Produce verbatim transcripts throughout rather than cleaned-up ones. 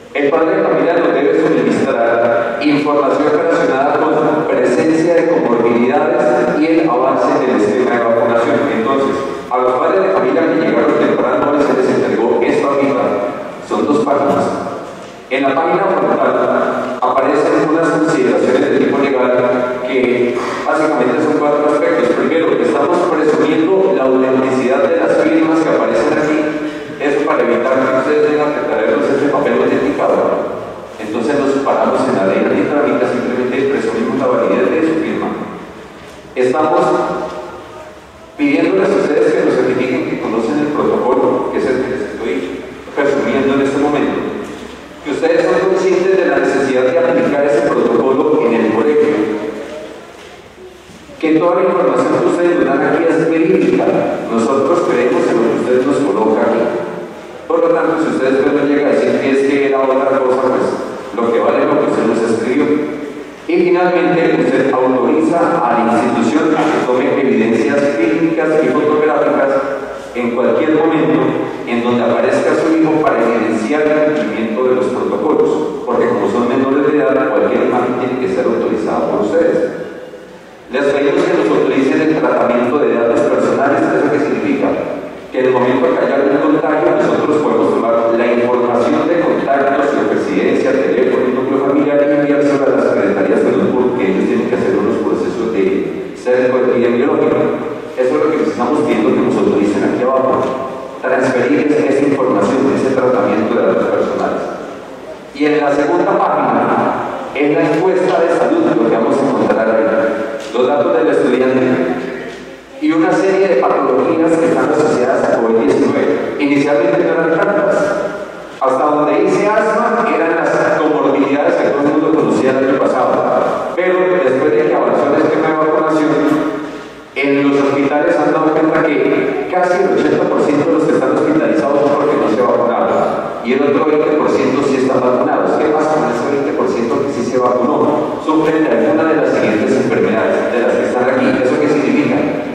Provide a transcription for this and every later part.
El padre de familia nos debe suministrar información relacionada con presencia de comorbilidades y el avance del esquema de vacunación. Entonces, a los padres de familia que llegaron temprano se les entregó esta hojita. Son dos páginas. En la página frontal aparecen unas consideraciones de tipo legal que básicamente son cuatro aspectos. Primero, estamos presumiendo la autenticidad de las firmas que aparecen aquí. Eso para evitar que ustedes tengan que traernos este papel autenticado. Entonces nos paramos en la ley antitrámica, simplemente presumimos la validez de su firma. Estamos pidiéndoles a ustedes que nos certifiquen que conocen el protocolo, que es el que les estoy resumiendo en este momento. Que ustedes son conscientes de la necesidad de aplicar ese protocolo en el colegio. Que toda la información que ustedes nos dan aquí es verídica. Nosotros creemos en lo que ustedes nos colocan aquí. Por lo tanto, si ustedes ven, no llega a decir que es que era otra cosa, pues lo que vale es lo que usted nos escribió. Y finalmente, usted autoriza a la institución a que tome evidencias clínicas y fotográficas en cualquier momento en donde aparezca su hijo para evidenciar el cumplimiento de los protocolos, porque como son menores de edad, cualquier imagen tiene que ser autorizada por ustedes. Les pedimos que nos autoricen el tratamiento de datos personales. ¿Eso qué significa? Que en el momento que haya un contagio, nosotros podemos tomar la información de contactos, de residencia, teléfono y núcleo familiar y enviárselo a las secretarías de salud, porque ellos tienen que hacer unos procesos de cerco epidemiológico. Eso es lo que les estamos pidiendo que nos autoricen aquí abajo. Transferir esa información, ese tratamiento de datos personales. Y en la segunda página, en la encuesta de salud, lo que vamos a encontrar ahí, los datos del estudiante y una serie de patologías que están asociadas a COVID diecinueve. Inicialmente no eran tantas. Hasta donde hice asma eran las comorbilidades que todo el mundo conocía el año pasado. Pero después de que avanzó el esquema de vacunación, en los hospitales han dado cuenta que casi el ochenta por ciento de los que están hospitalizados son porque no se vacunaron. Y el otro veinte por ciento sí están vacunados. ¿Qué pasa con ese veinte por ciento que sí se vacunó? Sufren de alguna de las siguientes enfermedades, de las que están aquí. ¿Eso qué significa?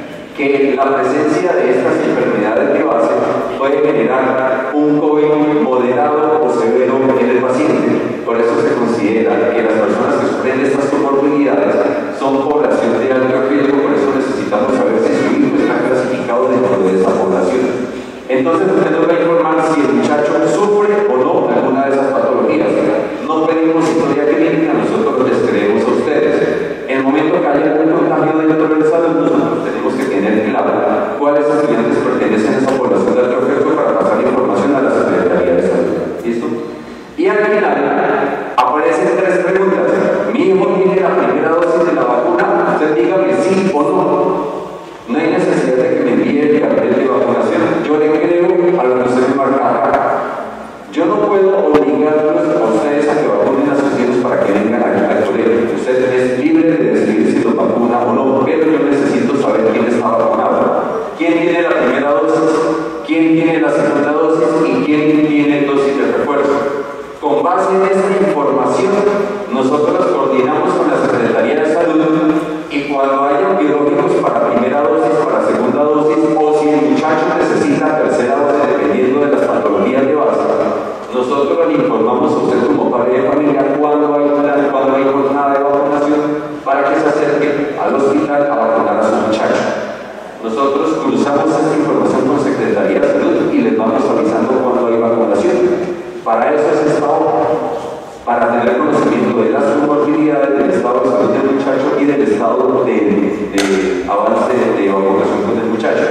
Que la presencia de estas enfermedades de base puede generar un COVID moderado o severo en el paciente. Por eso se considera que las personas que sufren de estas comorbilidades son población de alto riesgo. Por eso necesitamos saber si su hijo está clasificado dentro de esa población. Entonces usted nos va a informar si el muchacho sufre o no alguna de esas patologías. No pedimos historia clínica, nosotros les creemos a ustedes. En el momento que haya un contagio dentro del salud, nosotros tenemos que tener claro cuáles estudiantes pertenecen a esa población de alto riesgo para pasar información a la Secretaría de Salud. ¿Listo? Y al final aparecen tres preguntas. ¿Mi hijo tiene la primera dosis de la vacuna? Usted dígame sí o no. No hay necesidad de que me envíe el cartel de vacunación. Yo le creo a lo que usted me marca. Yo no puedo obligarlos a ustedes a que vacunen a sus hijos para que vengan aquí al colegio. Usted es libre de decidir si los vacuna o no, pero yo necesito saber quién está vacunado. ¿Quién tiene la primera dosis? ¿Quién tiene la segunda dosis? ¿Y quién tiene dosis de refuerzo? Con base en esta información, nosotros coordinamos con la Secretaría de Salud y cuando haya biológicos para primera dosis, para segunda dosis, o si el muchacho necesita tercera dosis, dependiendo de las patologías de base, nosotros le informamos a usted como padre de familia cuándo hay, cuándo hay jornada de vacunación para que se acerque al hospital a vacunar a su muchacho. Nosotros cruzamos esta información con Secretaría de Salud y les vamos avisando cuándo hay vacunación. Para eso es esta hoja, para tener conocimiento de las comorbilidades, del estado de salud del muchacho y del estado de, de avance de, de vacunación con el muchacho.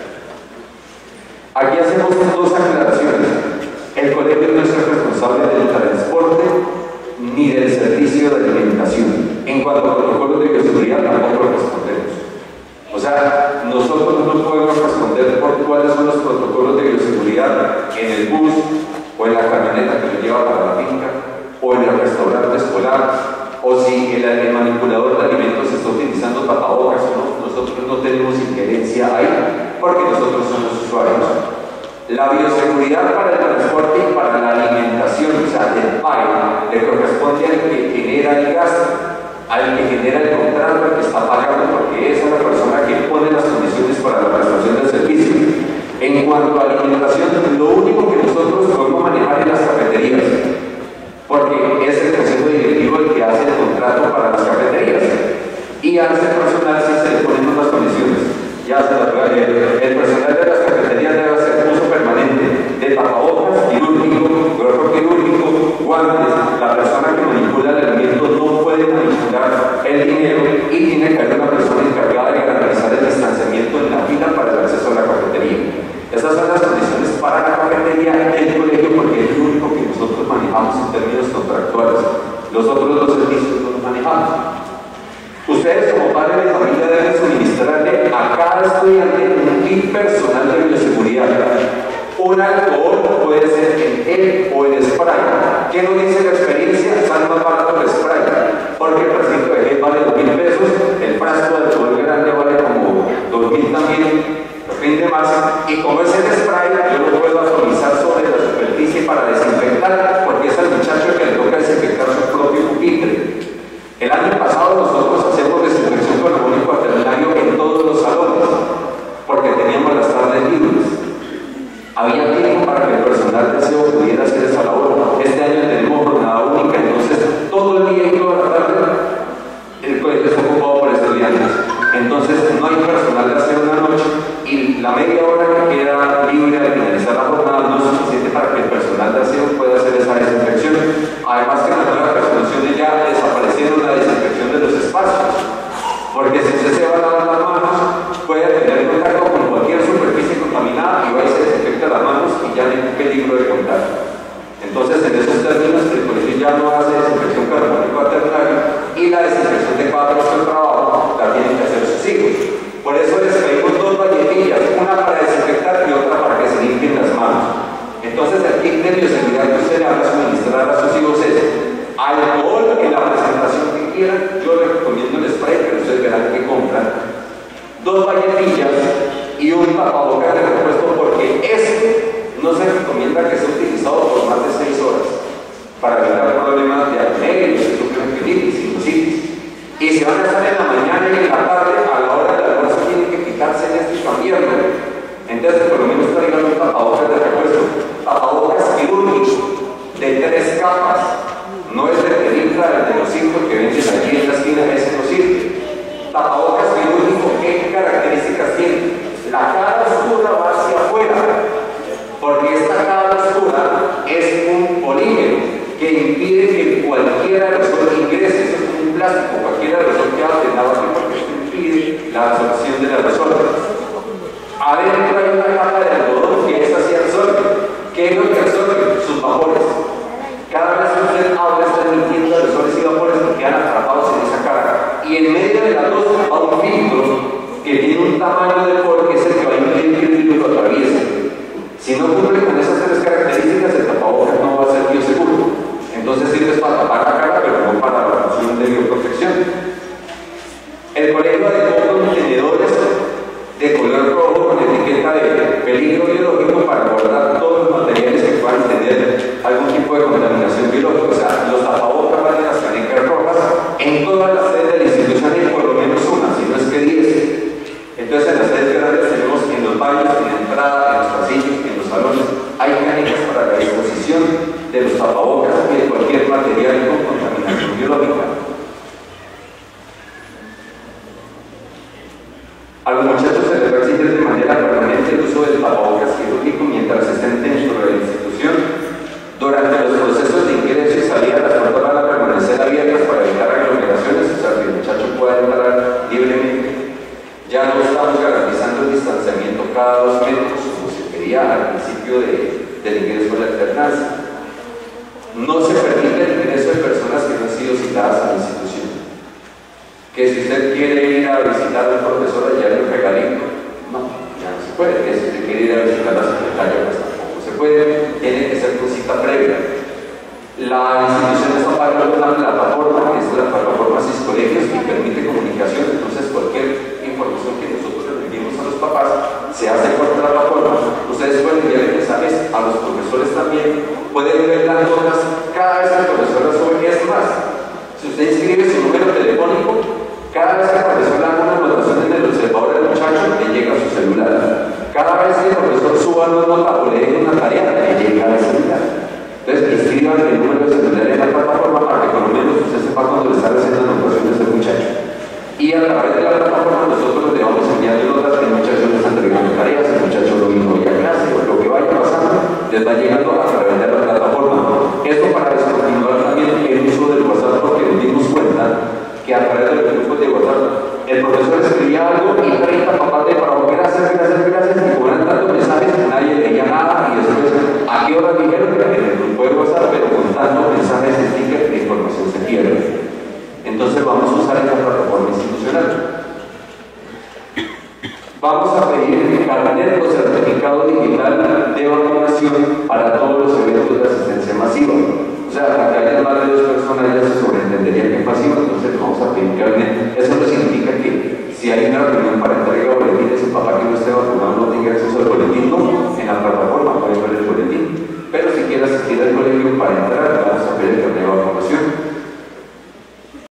Aquí hacemos dos aclaraciones. El colegio no es el responsable del transporte ni del servicio de alimentación. En cuanto a protocolos de bioseguridad, tampoco respondemos. O sea, nosotros no podemos responder por cuáles son los protocolos de bioseguridad en el bus o en la camioneta que lo lleva para la finca, o en el restaurante escolar, o si el, el manipulador de alimentos está utilizando tapabocas o no. Nosotros no tenemos injerencia ahí, porque nosotros somos usuarios. La bioseguridad para el transporte y para la alimentación, o sea, del P A E, le corresponde al que genera el gasto, al que genera el contrato, al que está pagando, porque esa es la persona que pone las condiciones para la prestación del servicio. En cuanto a alimentación, lo único que nosotros podemos manejar es las cafeterías. tapabocas quirúrgico, gorro quirúrgico, guantes. La persona que manipula el alimento no puede manipular el dinero y tiene que haber una persona encargada de garantizar el distanciamiento en la fila para el acceso a la cafetería. Esas son las condiciones para la cafetería del colegio, porque es lo único que nosotros manejamos en términos contractuales. Los otros dos servicios no los manejamos. Ustedes como padres de familia deben suministrarle a cada estudiante un kit personal de bioseguridad. Un alcohol puede ser en gel o en spray. ¿Qué nos dice la experiencia? Sale más barato el spray, porque el frasquito de gel vale dos mil pesos, el frasco de alcohol grande vale como dos mil también, rinde más, y como es el spray, yo lo puedo atomizar sobre la superficie para desinfectar, porque es al muchacho que le toca desinfectar su propio pupitre. El año pasado nosotros hacemos desinfección con amonio cuaternario en todos los salones, porque teníamos las tardes libres. Había tiempo para que el personal de aseo pudiera hacer esa labor. Este año tenemos jornada única, entonces todo el día y toda la tarde el colegio está ocupado por estudiantes. Entonces no hay personal de aseo una noche y la media hora que queda libre al finalizar la jornada no es suficiente para que el personal de aseo pueda hacer esa desinfección. Además que en las nuevas resoluciones ya desaparecieron la desinfección de los espacios, porque si usted se va a lavar las manos puede tener contacto con cualquier superficie contaminada y va y se desinfecta las manos y ya no hay peligro de contagio. Entonces, en esos términos, el colegio ya no hace desinfección con amonio cuaternario y la desinfección de cada puesto de trabajo la tienen que hacer sus hijos. Por eso les pedimos dos valletillas, una para desinfectar y otra para que se limpien las manos. Entonces, el kit de bioseguridad que usted le va a suministrar a sus hijos es alcohol en la presentación que quieran. Yo les recomiendo el spray, pero ustedes verán que compran. Dos valletillas y un tapabocas de repuesto, porque este no se recomienda que sea utilizado por más de seis horas para evitar problemas de apnea, de sinusitis, sinusitis. Y si van a estar en la mañana y en la tarde, a la hora del almuerzo tienen que quitarse en este y cambiarlo. Entonces, por lo menos traigan un tapabocas de repuesto, tapabocas quirúrgico de tres capas. No es de película, el de los circos que venden aquí en la esquina, ese no sirve. Tapabocas quirúrgico, ¿qué características tiene? La cara oscura va hacia afuera, porque esta cara oscura es un polímero que impide que cualquier aerosol ingrese. Eso es un plástico, cualquier aerosol que haga de agua, porque esto impide la absorción del aerosol. Adentro hay una capa de algodón que es así absorbe. ¿Qué es lo que absorbe? Sus vapores. Cada vez que usted habla está emitiendo aerosoles y vapores que quedan atrapados en esa cara. Y en medio de las dos va un filtro que tiene un tamaño de poro que es el que va a impedir que el virus lo atraviese. Si no cumple con esas tres características, el tapabocas no va a ser bioseguro. Entonces sirve para tapar la cara, pero no para la función de bioprotección. El colegio adecuó contenedores de color rojo con etiqueta de peligro biológico para guardar todos los materiales que puedan tener algún tipo de contaminación biológica. O sea, los tapabocas van en las canecas rojas en todas las sedes de la institución y por lo menos una, si no es que diez. Entonces, en las sedes grandes tenemos en los baños, en la entrada, en los pasillos, en los salones, hay canecas para la disposición de los tapabocas y de cualquier material con contaminación biológica. A los muchachos se les va a exigir de manera permanente el uso del tapabocas quirúrgico mientras estén dentro de la institución. Durante los procesos de ingreso y salida, las puertas van a permanecer abiertas para evitar aglomeraciones, o sea, que el muchacho pueda entrar libremente. Ya no estamos garantizando el distanciamiento cada dos metros, como se pedía al principio de, del ingreso a la alternancia. No se permite el ingreso de personas que no han sido citadas a la institución. Que si usted quiere ir a visitar a un profesor allá en el regalito, no, ya no se puede. Que si usted quiere ir a visitar a la secretaria, pues tampoco se puede. Tiene que ser con cita previa. La institución está pagando una plataforma, que es la plataforma Cis Colegios, que permite comunicación. Entonces, cualquier información que nosotros le enviemos a los papás se hace por plataforma. Ustedes pueden enviar mensajes a los profesores también. Pueden ver las notas cada vez que el profesor las sube. Es más, si usted inscribe su número telefónico, cada vez que el profesor haga una anotación en el observador del muchacho, le llega a su celular. Cada vez que el profesor suba una nota o le deje una tarea, le llega al celular. Entonces, inscriban el número de celular en la plataforma para que por lo menos usted sepa cuando le están haciendo anotaciones al muchacho. Y a través de la plataforma nosotros le vamos enviando notas que el muchacho les está entregando tareas, el muchacho lo mismo ya clase, o lo que vaya pasando, les va a llegar enviando a través de la plataforma. Esto para descontinuar también el uso del WhatsApp, porque nos dimos cuenta que a través de los grupos de WhatsApp el profesor escribía algo y treinta papás de para gracias, gracias, gracias, y cobran tantos mensajes que nadie leía nada, y después, ¿a qué hora dijeron? En el grupo de WhatsApp, pero con tantos mensajes, stickers, la información se pierde. Entonces vamos a usar esta plataforma institucional. Vamos a pedir carnet o certificado digital de vacunación para todos los eventos de asistencia masiva. O sea, aunque haya más de dos personas, ya se sobreentendería que es masivo, entonces vamos a pedir carnet. Eso no significa que si hay una reunión para entrega de boletines, el papá que no esté vacunado no tenga acceso al boletín, no, en la plataforma puede ver el boletín. Pero si quiere asistir al colegio para entregar